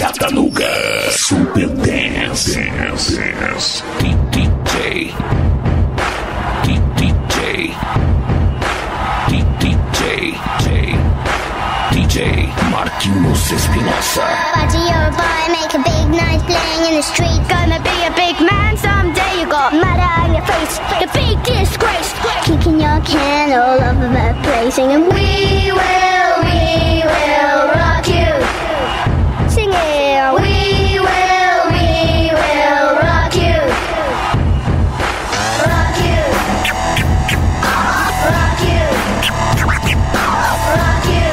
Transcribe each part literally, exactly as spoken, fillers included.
Chattanooga Super Dance, dance, dance. D DJ D DJ D DJ J DJ Marquinhos Espinosa. Buddy, you're a boy, make a big noise playing in the street. Gonna be a big man someday. You got mud on your face, the big disgrace. Kicking your can all over the place, singing we will, we will rock you. Sing it, we will, we will rock you. Rock you. Rock you. Rock you. Rock you.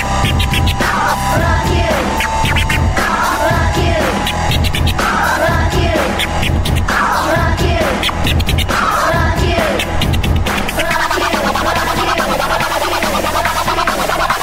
Rock you. Rock you. Rock you. Rock you. Rock you.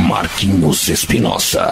Marquinhos Espinosa.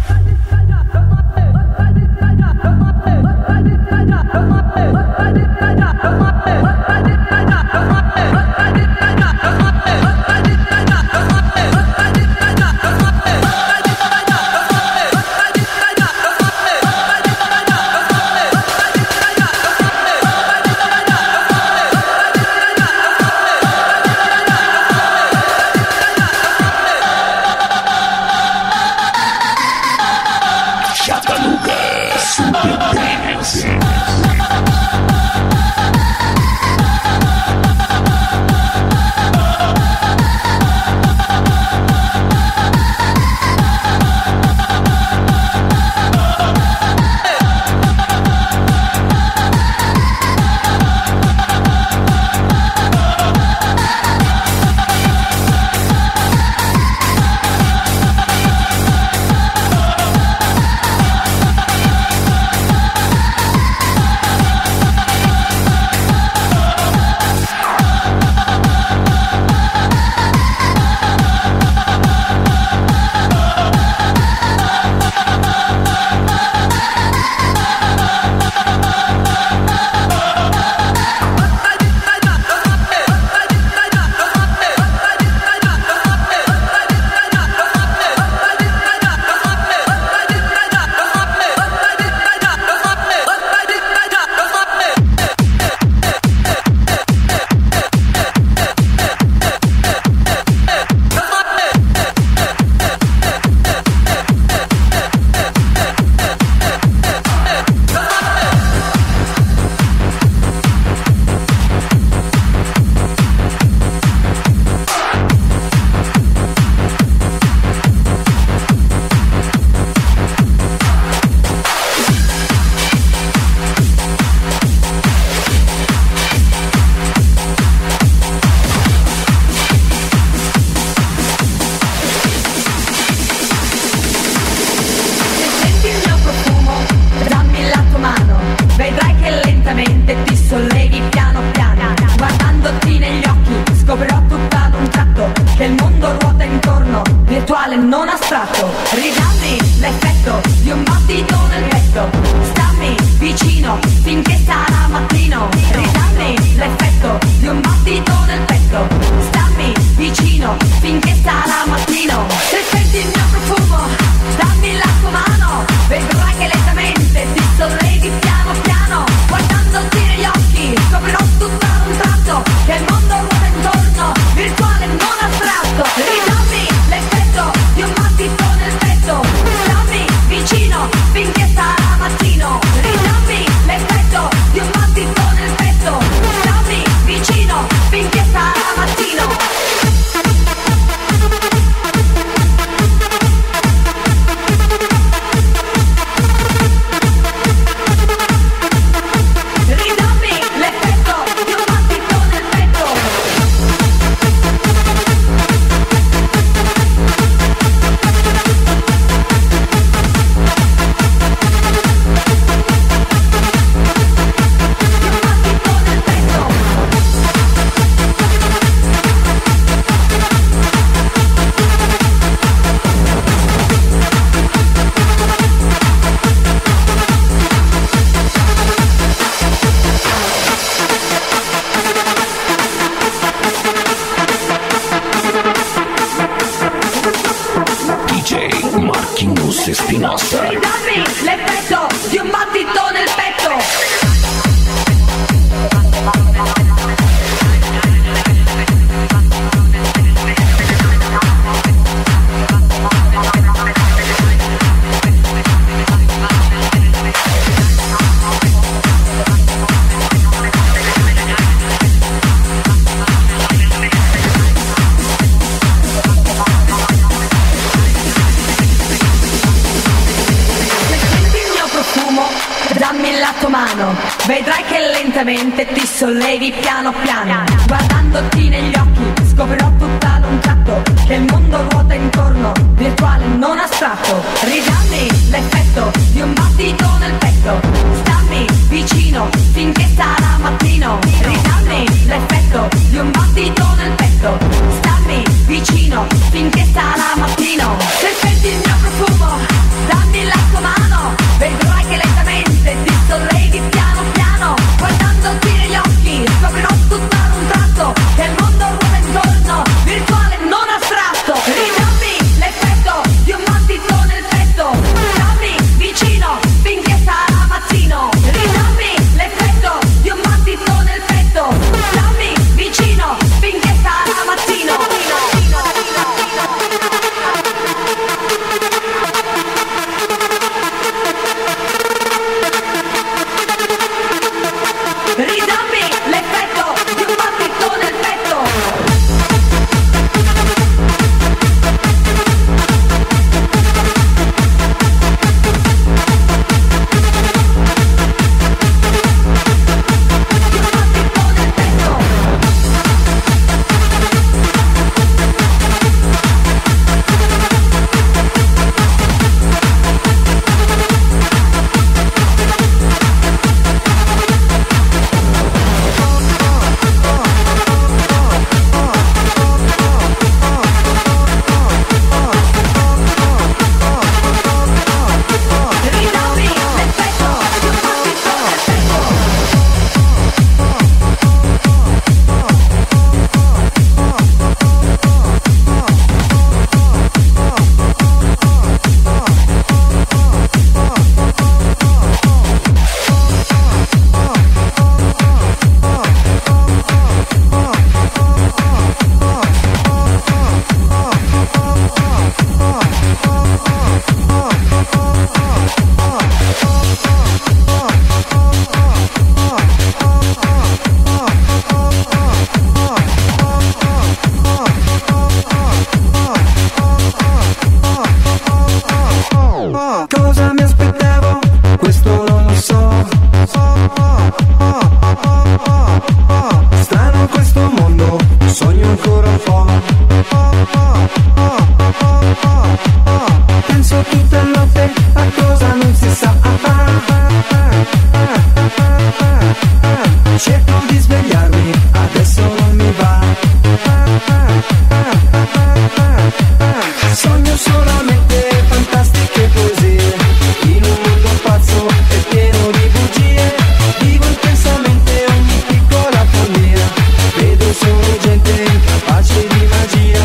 Marquinhos Espinosa. Dammi l'effetto di un battito nel petto. Dammi la tua mano, vedrai che lentamente ti sollevi piano piano. Guardandoti negli occhi scoprirò tutta ad un tratto che il mondo ruota intorno, virtuale non astratto. Ridammi l'effetto di un battito nel petto, stammi vicino finché sarà mattino. Ridammi l'effetto di un battito nel petto, stammi vicino finché sarà mattino. questo mondo, sogno ancora un po'. Penso tutta notte a cosa non si sa. Cerco di svegliarmi, adesso non mi va. Sogno solamente fantastiche poesie, in un mondo pazzo e pieno di bugie. Vivo intensamente ogni piccola follia, vedo solo gente incapace di magia.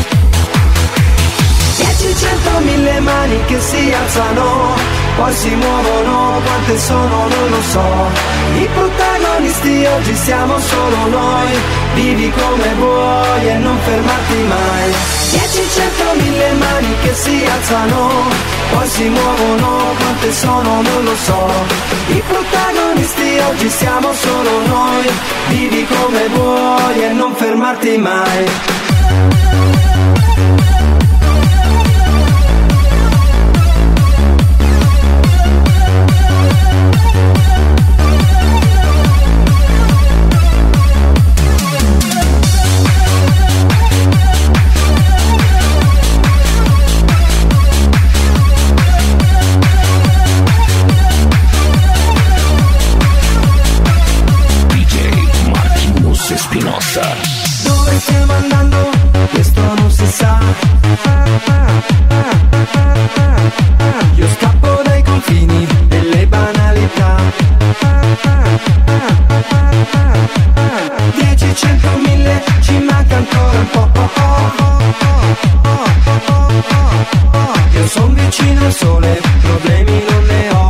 Dieci, cento, mille mani che si alzano, poi si muovono, quante sono non lo so. I protagonisti oggi siamo solo noi, vivi come vuoi e non fermarti mai. Dieci, cento, mille mani che si alzano, poi si muovono, quante sono non lo so. I protagonisti oggi siamo solo noi, vivi come vuoi e non fermarti mai. Spinossa. Dove stiamo andando? Questo non si sa. Io scappo dai confini delle banalità. Dieci, cento, mille, ci manca ancora un po'. Io son vicino al sole, problemi non ne ho.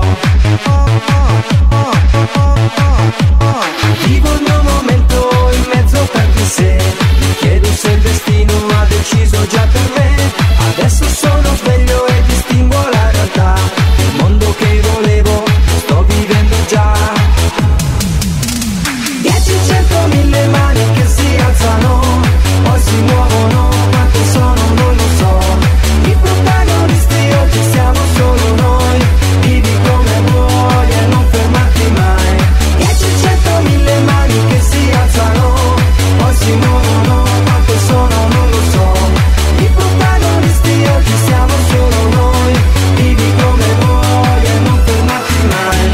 Vivo il mio momento in mezzo per di sé. Mi chiedo se il destino ha deciso già per me. Adesso sono sveglio e distinguo la realtà. Il mondo che volevo sto vivendo già. Dieci, cento, mille mani che si alzano, poi si muovono, quante sono non lo so. I protagonisti oggi siamo solo noi, vivi come vuoi e non fermarti mai. Dieci, cento, mille mani che si alzano, poi si muovono, quante sono non lo so. I protagonisti oggi siamo solo noi, vivi come vuoi e non fermarti mai.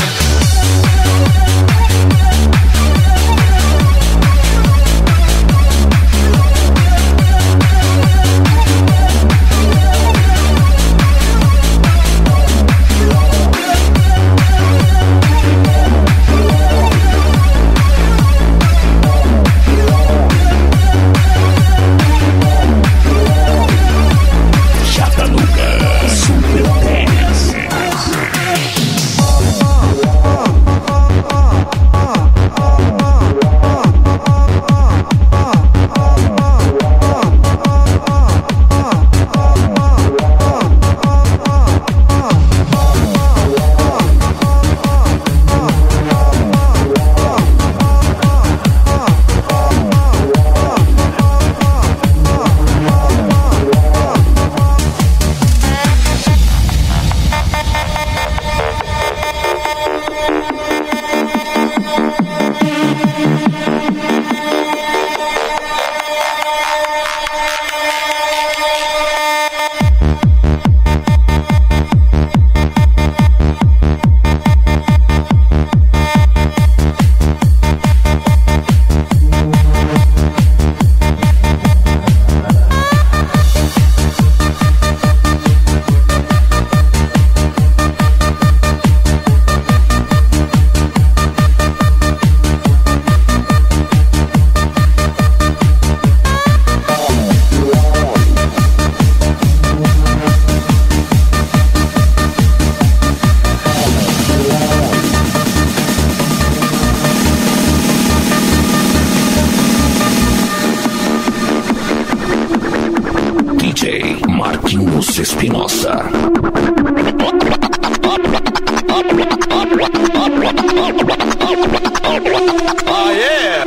Chattanooga Super Dance. D J Marquinhos Espinosa. Oh yeah!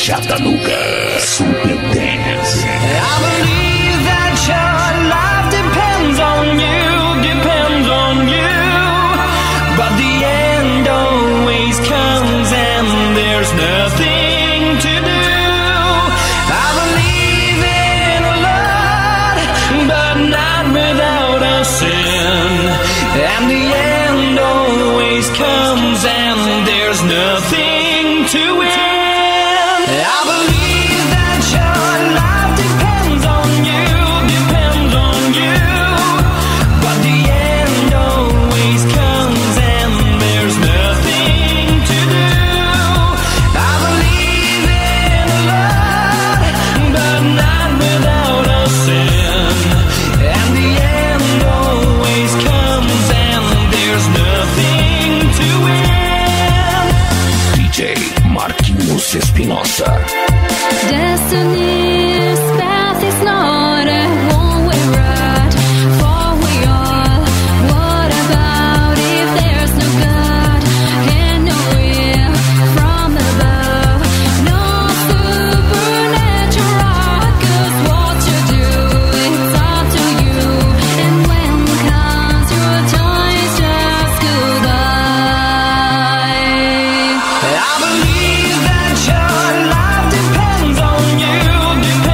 Chattanooga Super Dance. I believe that your life depends on you, depends on you. But the end always comes and there's nothing to do. I believe in a lot, but not without a sin. And the end always comes and there's nothing to win. I believe that your life depends on you, depends on you. But the end always comes and there's nothing to do. I believe in a lot, but not without a sin. And the end always comes and there's nothing to win. D J Marquinhos Espinosa. Destiny's path is not a one-way ride, for we all. What about if there's no God? Can no will from above? No supernatural, 'cause what you do, it's up to you. And when comes your time, it's just goodbye. I believe that your life depends on you, depends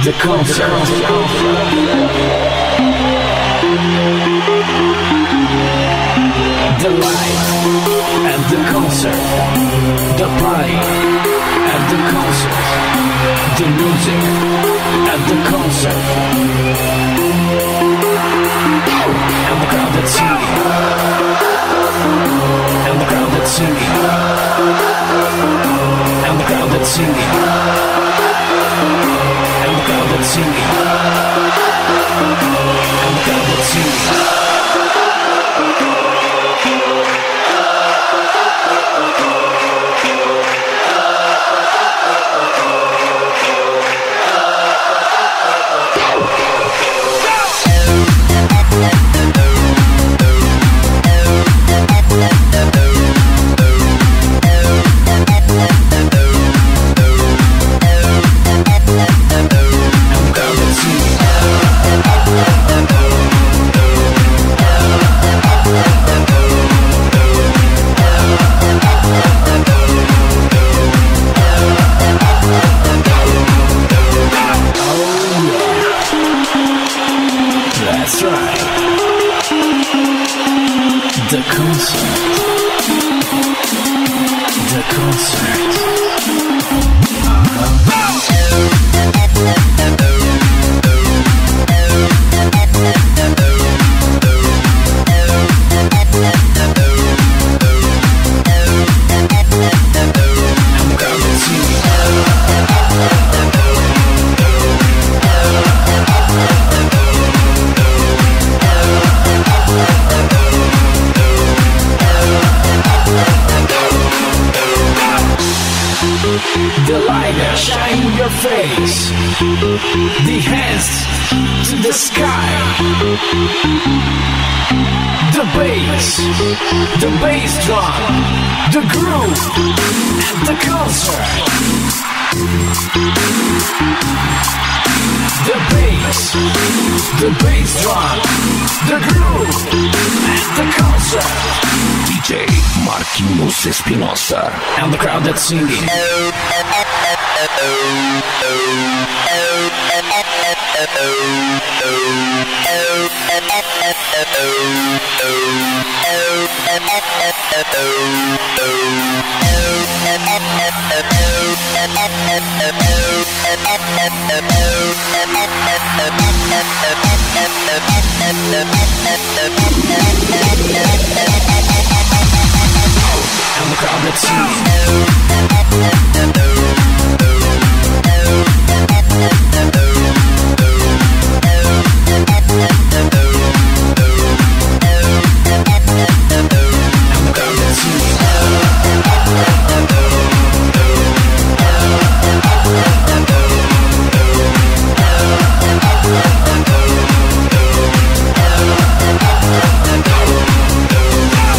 the concert. The light at the concert. The party at the concert. The music at the concert. And the crowd that's singing. And the crowd that's singing. And the crowd that's singing. And the crowd that's singing. And the crowd that's singing. That's right. The concert. The concert. The light shine in your face. The hands to the sky. The bass, the bass drum, the groove at the concert. The bass, the bass drum, the groove at the concert. D J Marquinhos Espinosa. And the crowd that's singing. And the crowd that's singing. The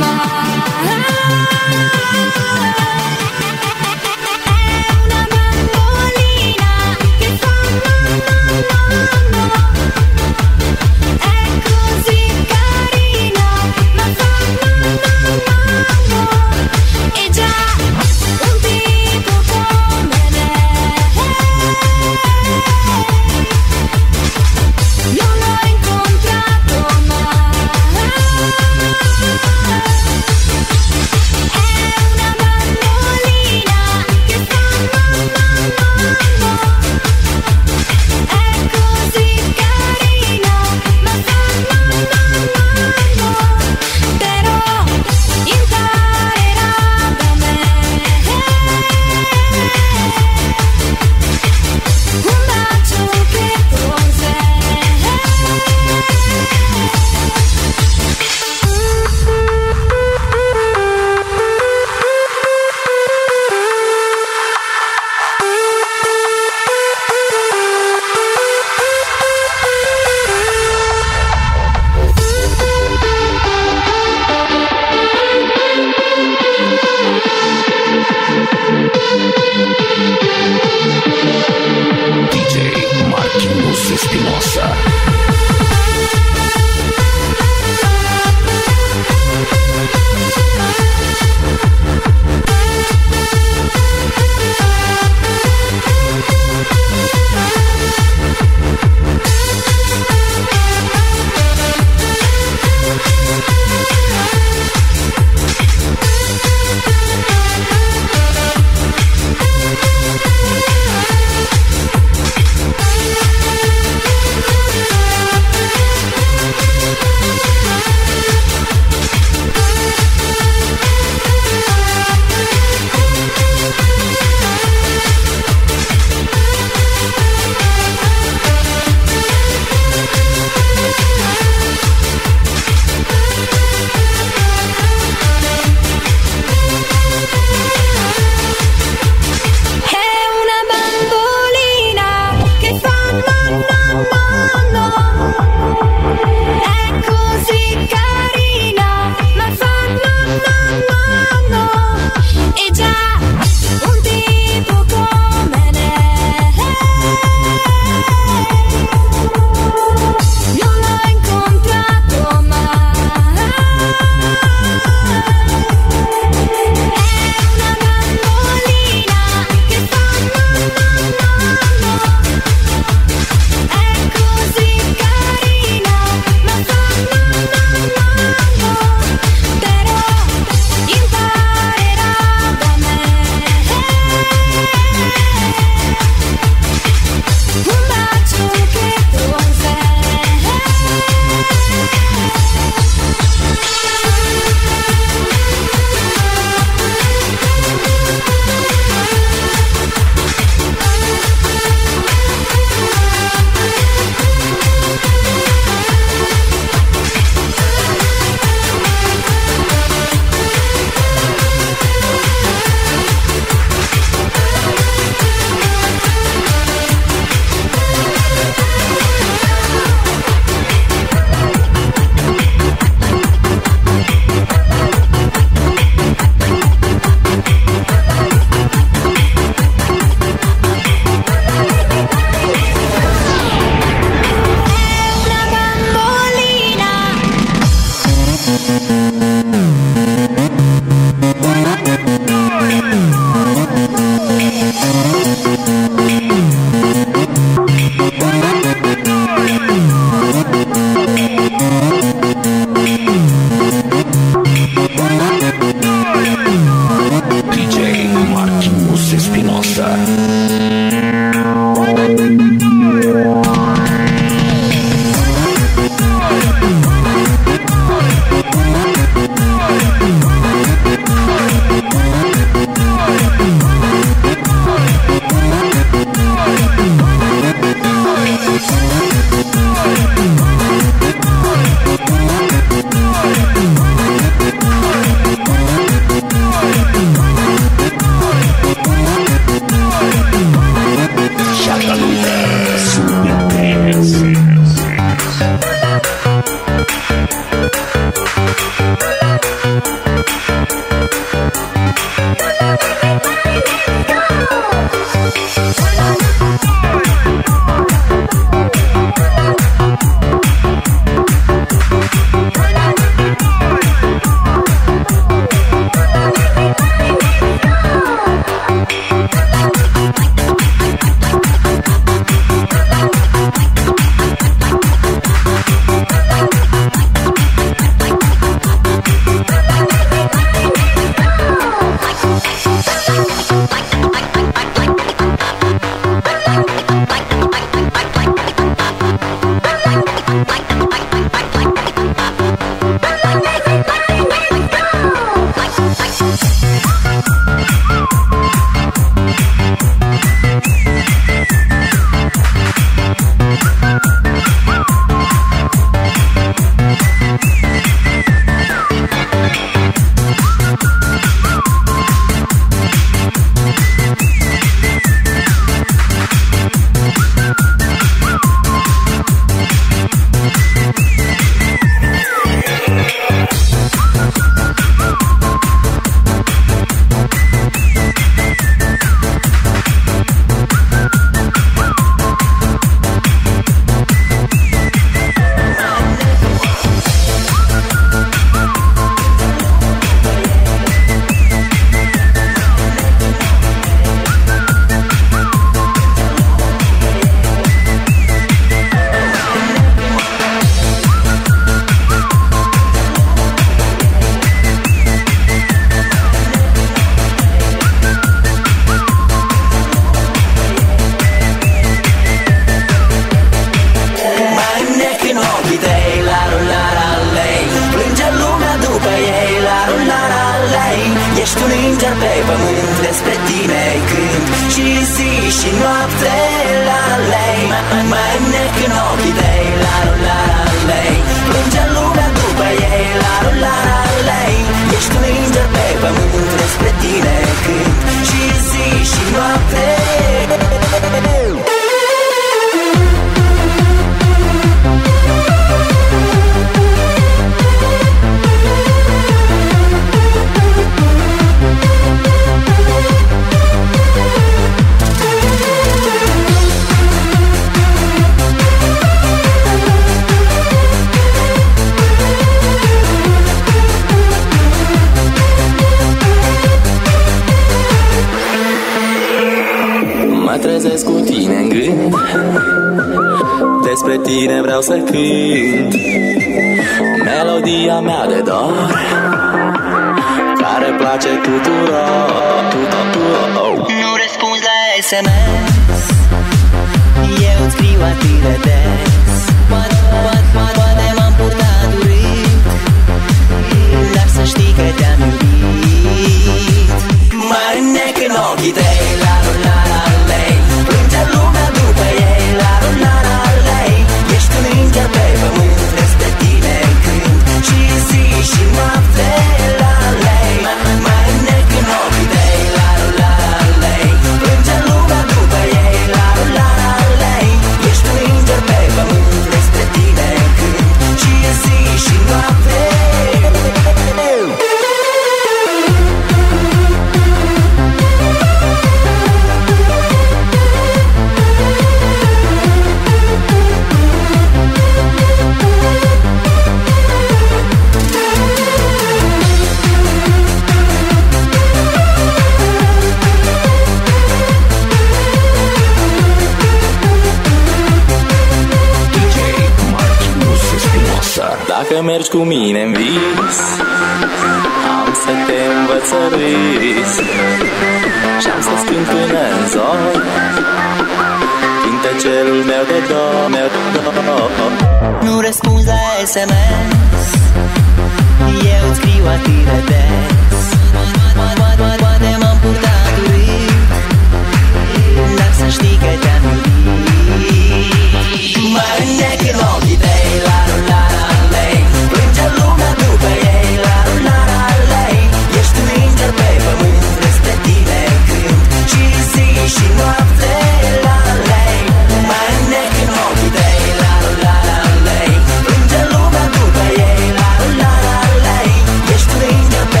mergi cu mine în vis. Am să te învăț să râzi și-am să-ți cânt până în zor cântecelul meu de do, meu de do. Nu răspunzi la S M S, eu îți scriu atât de des. Poate m-am purtat urât, dar să știi că te-am iubit. Mă înnec în ochii tăi, la la la lei, plânge lumea după ei, la la la lei. Ești un înger pe pământ, despre tine cânt și zi și noapte, la la lei. Mă înnec în ochii tăi, la la la lei, plânge lumea după ei, la la la lei. Ești un înger pe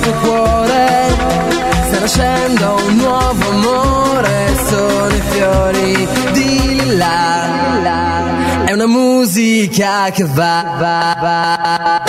tuo cuore sta nascendo un nuovo amore, sono i fiori di là, è una musica che va, va, va.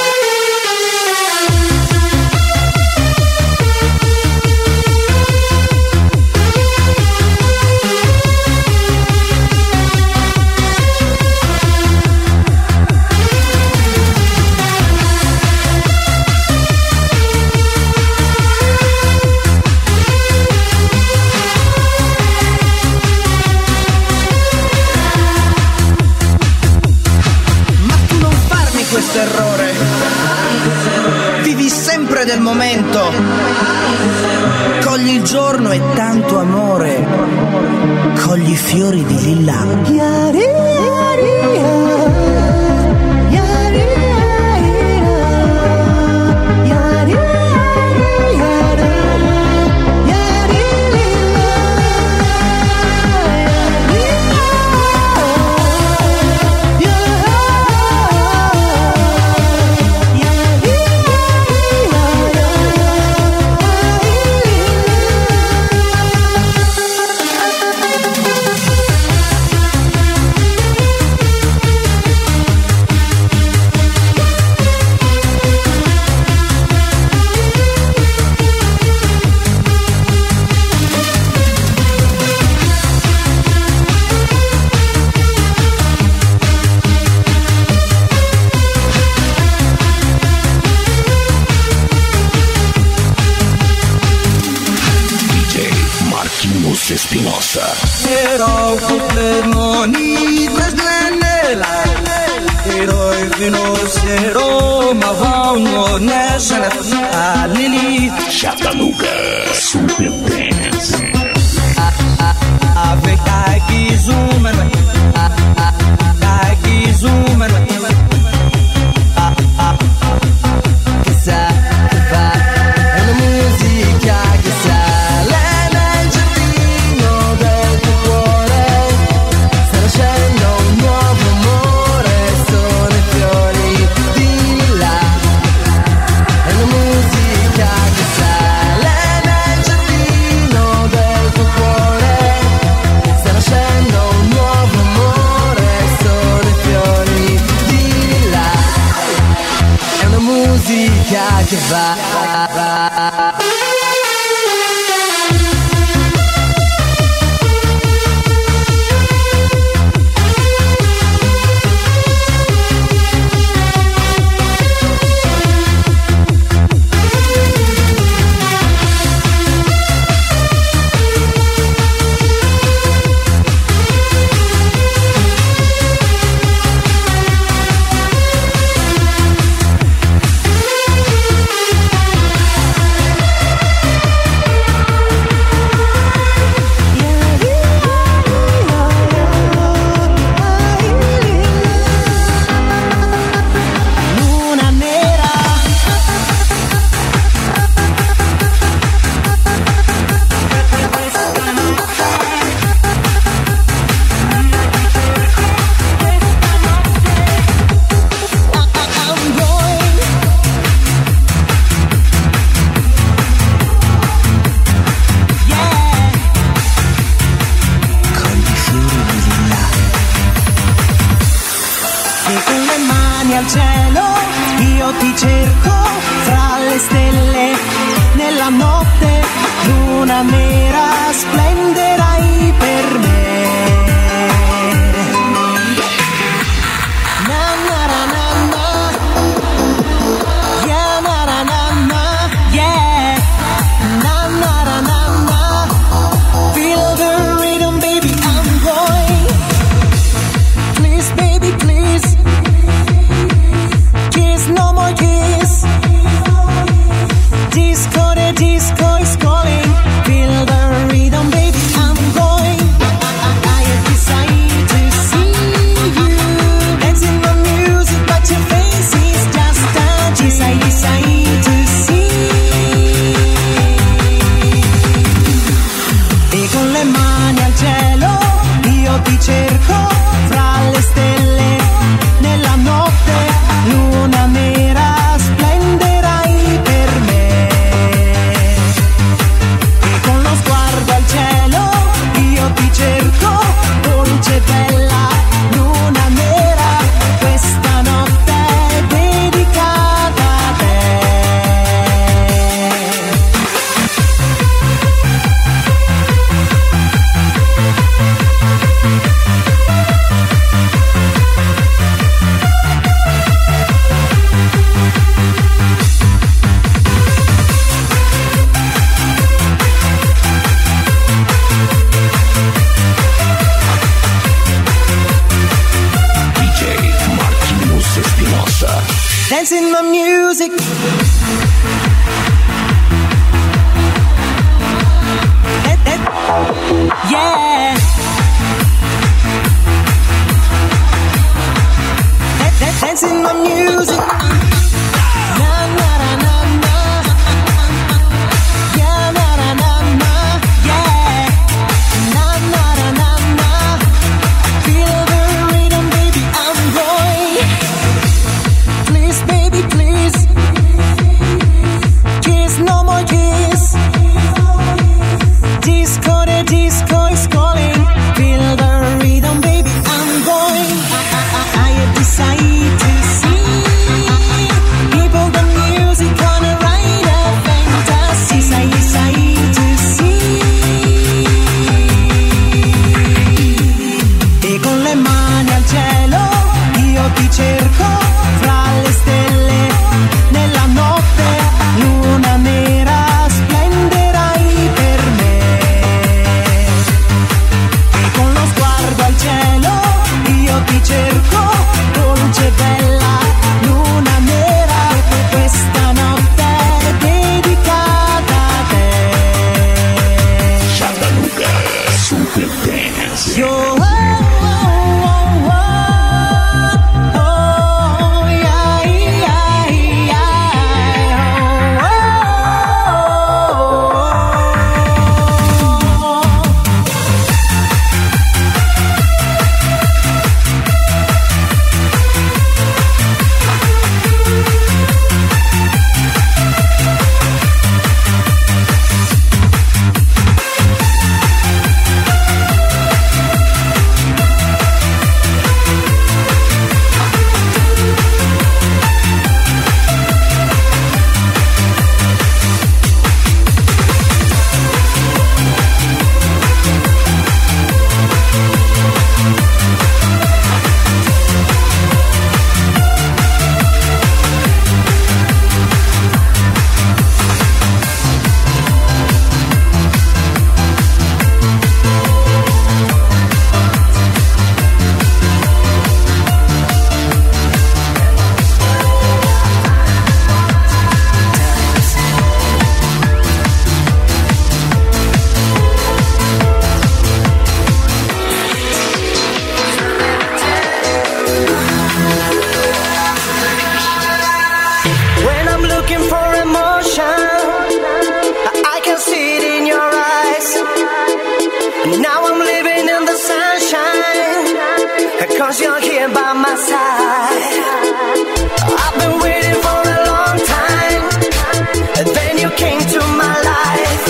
Questo errore, vivi sempre del momento, cogli il giorno e tanto amore, cogli i fiori di lilla. Yari, yari, yari, yari, Espinosa. Erau puternoni trasnenela, eroi finosero ma vanno nesana alili. Chattanooga Super Dance. Ave kai kizuman, kai kizuman. Che sa, che fa, è una musica che sale nel giardino del tuo cuore, sta nascendo un nuovo amore, sono i fiori di là, è una musica che sale nel giardino del tuo cuore, sta nascendo un nuovo amore, sono i fiori di là, è una musica che va, va, va. Al cielo io ti cerco fra le stelle, nella notte luna nera splenderai per me. Na na na na na, yeah na na na na, yeah na na na na na. Feel the rhythm, baby, I'm going. Please, baby, please. No more kiss. Disco, the disco is calling. Feel the rhythm, baby, I'm going. dancing my music. Yeah. Dancing my music. Na na na na na. Yeah na na na na. Yeah. Na na na na na. Feel the rhythm, baby, I'm going. Please, baby, please. Kiss, no more kiss. Disco, the disco is calling. Feel the rhythm, baby, I'm going. I, I, I have decided to see people, the music on a ride of fantasy. I decide to see. E con le mani al cielo io ti cerco fra le stelle. Nella notte luna nera splenderai per me. E con lo sguardo al cielo io ti cerco, dolce bella luna nera. Questa notte è dedicata a te. Chattanooga Super Dance. Yo, oh, oh, oh, oh, oh, yeah, yeah, yeah, oh, oh, oh. When I'm looking for emotion, I can see it in your eyes. Now I'm living in the sunshine, cause you're here by my side. I've been waiting for a long time, then you came to my life.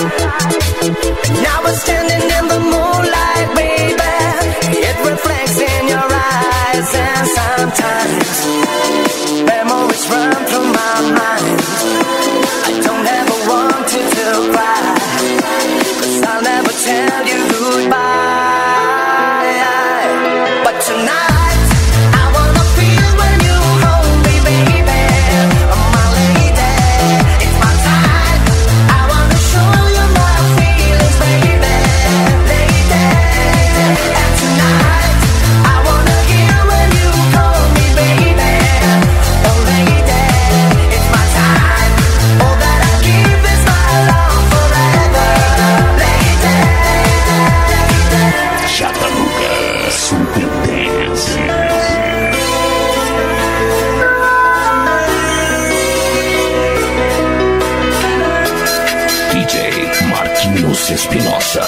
Now we're standing in the moonlight, baby. It reflects in your eyes, and sometimes memories run through my mind. I don't ever want you to cry, cause I'll never tell you goodbye. But tonight I wanna feel when you hold me, baby. My lady, it's my time. I wanna show you my feelings, baby. Lady, and tonight I wanna hear when you call me, baby. Oh lady, it's my time. All that I give is my love forever. Lady, Chattanooga Super Dance. D J Marquinhos Espinosa.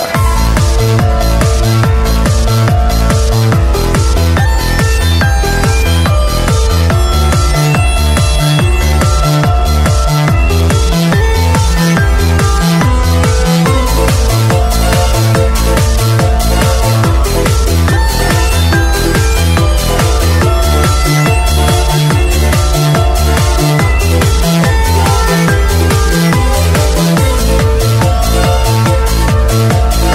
oh,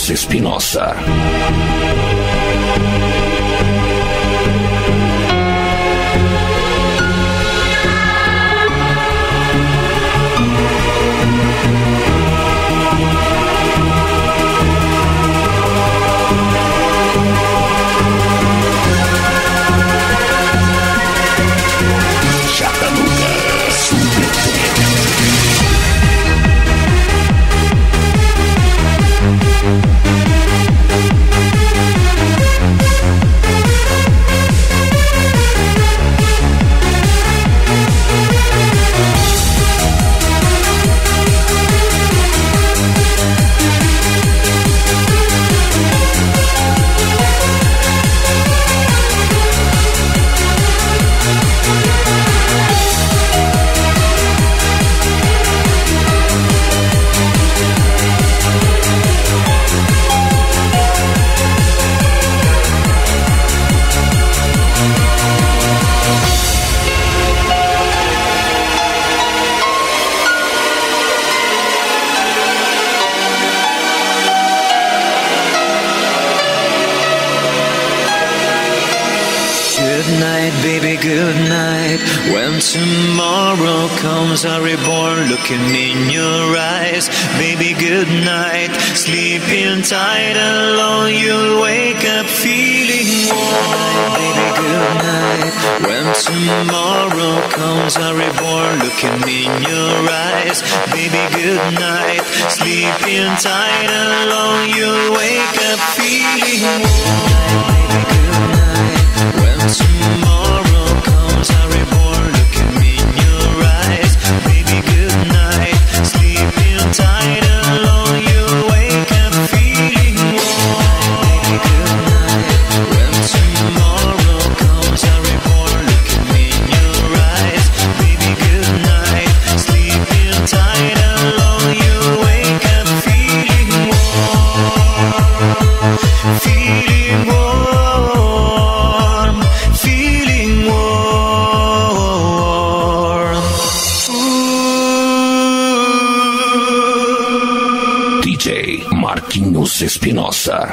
Marquinhos Espinosa. Baby, good night. When tomorrow comes, a reborn looking in your eyes. Baby, good night. Sleeping tight alone, you'll wake up feeling warm. Baby, good night. When tomorrow comes, a reborn looking in your eyes. Baby, good night. Sleeping tight alone, you'll wake up feeling warm. Baby, good night. When tomorrow comes, a reborn looking in your eyes. Baby, good night. Sleeping tight alone, you wake up feeling warm. Baby, good night. When tomorrow comes, a reborn looking in your eyes. Baby, good night. Sleeping tight alone, you wake up feeling warm. Feeling warm. Marquinhos Espinosa.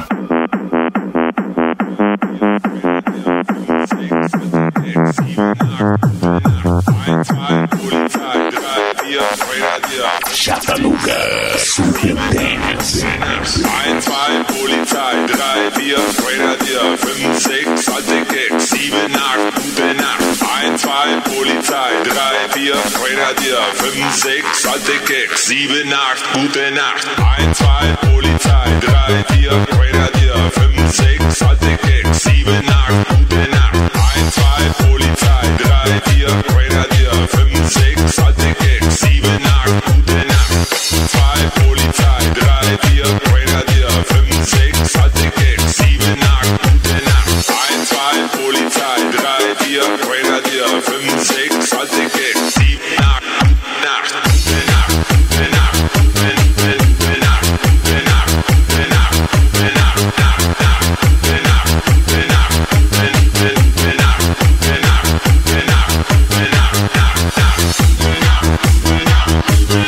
Chattanooga Super Dance. eins, zwei, Polizei, drei, vier, Grenadier, fünf, sechs, alte Keks, sieben, acht, gute Nacht. eins, zwei, Polizei, drei, vier, Grenadier, fünf, sechs, alte Keks, sieben, acht, gute Nacht. eins, zwei, Polizei, drei, vier, Grenadier, fünf, sechs, alte Keks, sieben, acht, gute Nacht. eins, zwei, Polizei, drei, vier, Grenadier, fünf, sechs, alte Keks, sieben, acht, gute Nacht. zwei, Polizei, drei, vier, Grenadier, fünf, sechs, alte Keks, sieben, acht, gute Nacht. eins, zwei, Polizei, drei, vier, Grenadier, fünf, sechs, alte Keks, sieben, acht, gute Nacht, gute Nacht, gute Nacht, gute Nacht, gute Nacht, gute Nacht, gute Nacht, gute Nacht, Nacht, Nacht, gute Nacht, gute Nacht, gute Nacht, gute Nacht, gute Nacht, gute Nacht, gute Nacht, Nacht, Nacht, gute Nacht, gute Nacht, gute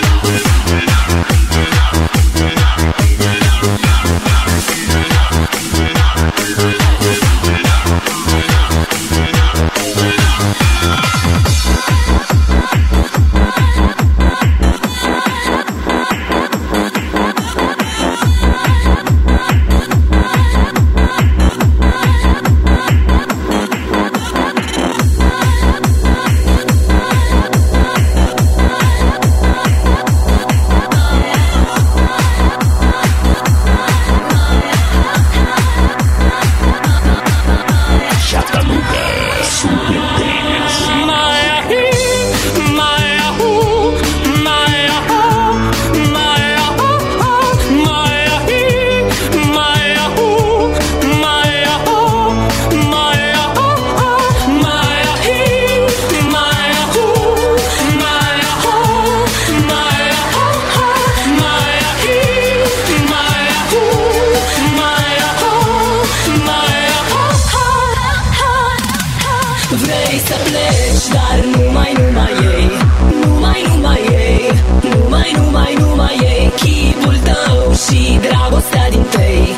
Și dragostea din tăi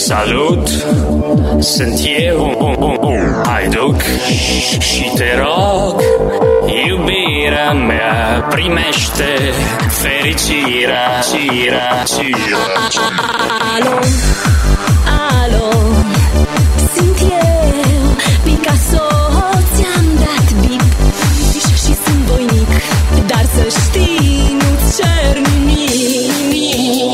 Salut, sunt eu, Haiduc, și te rog, iubirea mea, primește fericirea, cirea, cirea. Alo, alo, sunt eu, Picasso, ți-am dat bip și sunt voinic, dar să știi, nu-ți cer nimic.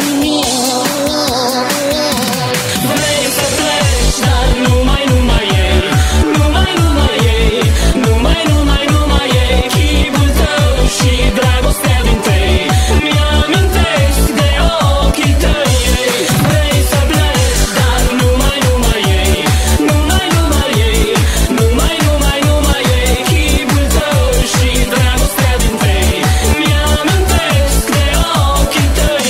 Vrei să pleci, dar numai, numai ei, numai, numai ei, numai, numai, numai ei, chipul tău și dragostea din tei, mi-amintesc de ochii tăi. Vrei să pleci, dar numai, numai ei, numai, numai ei, numai, numai, numai ei, chipul tău și dragostea din tei, mi-amintesc de ochii tăi.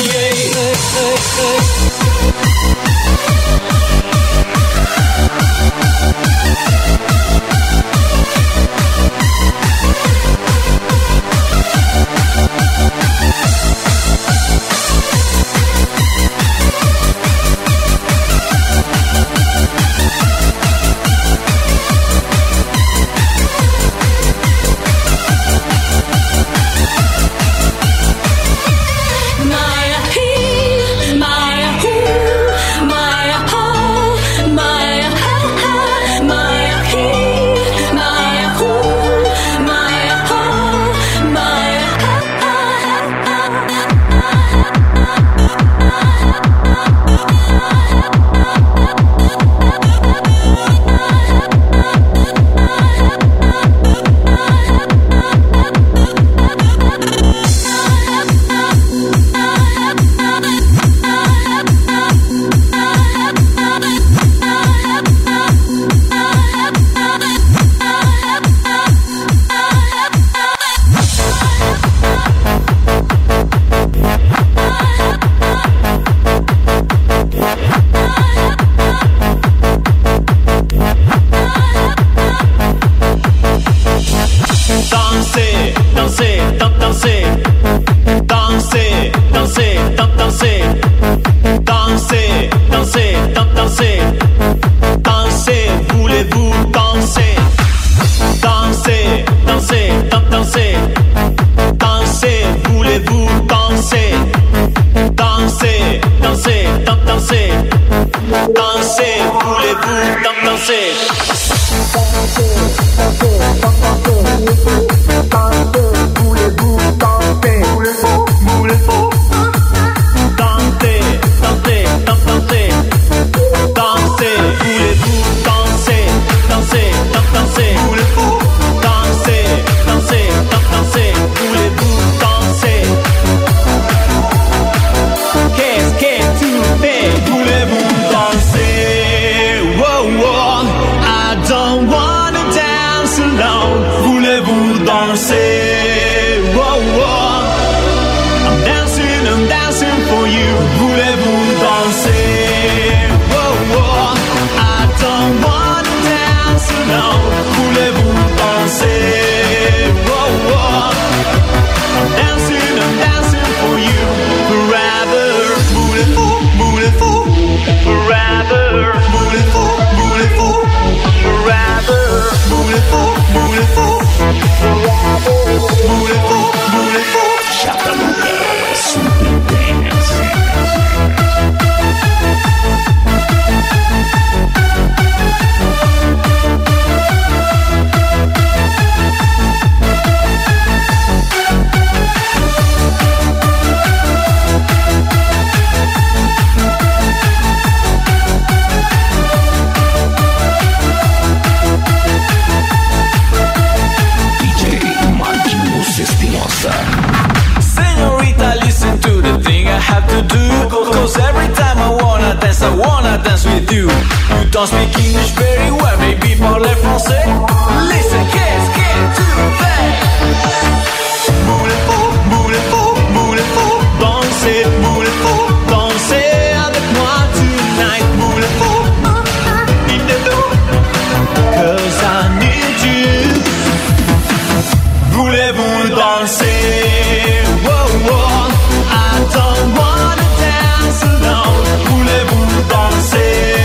Maya he, Maya who, Maya ho, Maya ha ha, Maya he, Maya who, Maya ho, Maya ha Danser, danser, dan- danser. Danser, danser, dan- danser. Danser, danser, dan- danser. Danser, voulez-vous danser? Danser, danser, dan- danser. Danser, voulez-vous danser? Danser, danser, dan- danser. Danser, voulez-vous dan- danser? Danser, danser, dan- danser. Danser, voulez-vous danser? Danser, dan- danser. Danser, danser, dan- danser. Voulez-vous danser? Qu'est-ce que tu fais? Voulez-vous danser? Wow, wow, I don't wanna dance alone. Voulez-vous danser? Wow, wow, I'm dancing, I'm dancing for you. Voulez-vous danser? Wow, wow, I don't wanna dance alone. Voulez-vous danser? Wow, wow, I'm dancing, I'm dancing for you. Forever, voulez-vous, voulez-vous? Forever, voulez-vous, voulez-vous? Forever, voulez-vous, voulez-vous? Voulez-vous, voulez-vous? Chattanooga Super Dance. D J Marquinhos Espinosa. Señorita, listen to the thing I have to do. Cause every time I wanna dance, I wanna dance with you. You don't speak English very well, maybe parlez français. Listen, qu'est-ce que tu fais? Voulez-vous, voulez-vous, voulez-vous danser? Voulez-vous danser avec moi tonight? Voulez-vous? Dites-le, 'cause I need you. Voulez-vous danser? Wow, wow, I don't wanna dance alone. Voulez-vous danser?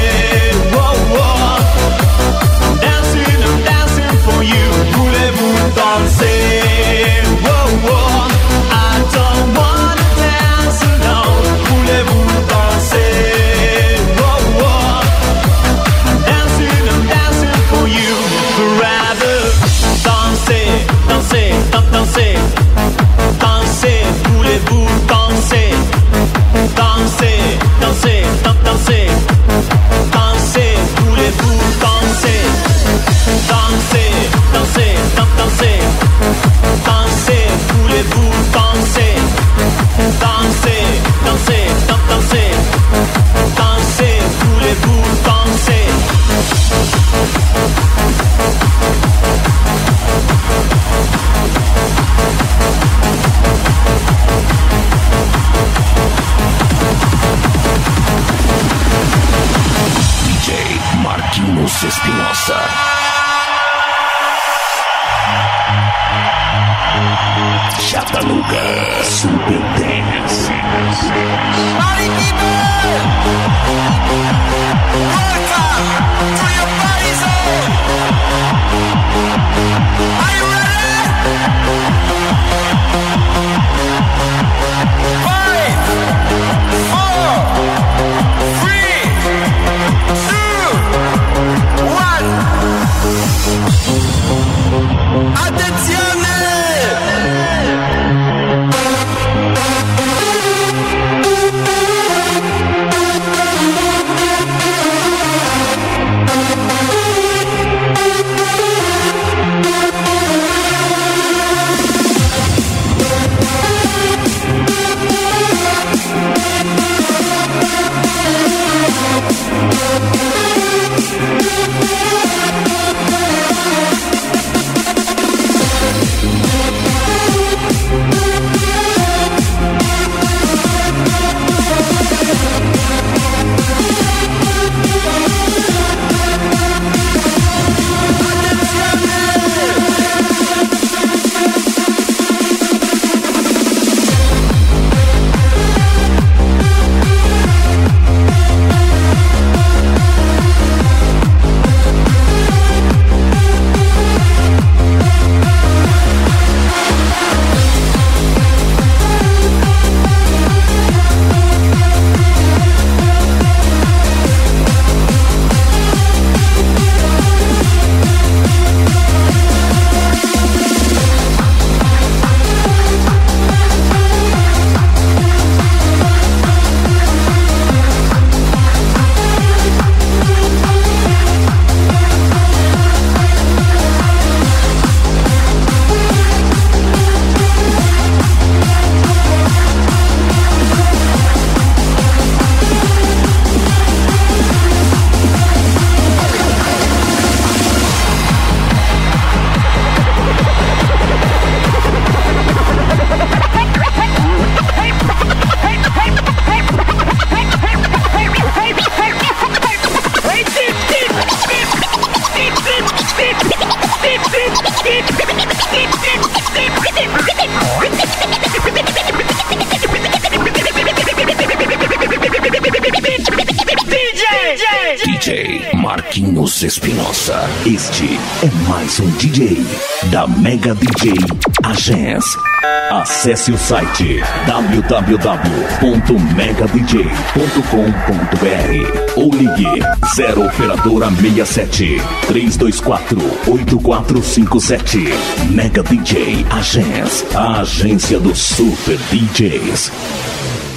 Marquinhos Espinosa. Este é mais um D J da Mega D J Agence. Acesse o site w w w ponto mega d j ponto com ponto b r ou ligue zero operadora sessenta e sete, três dois quatro, oito quatro cinco sete. Mega D J Agence, a agência dos super D Js.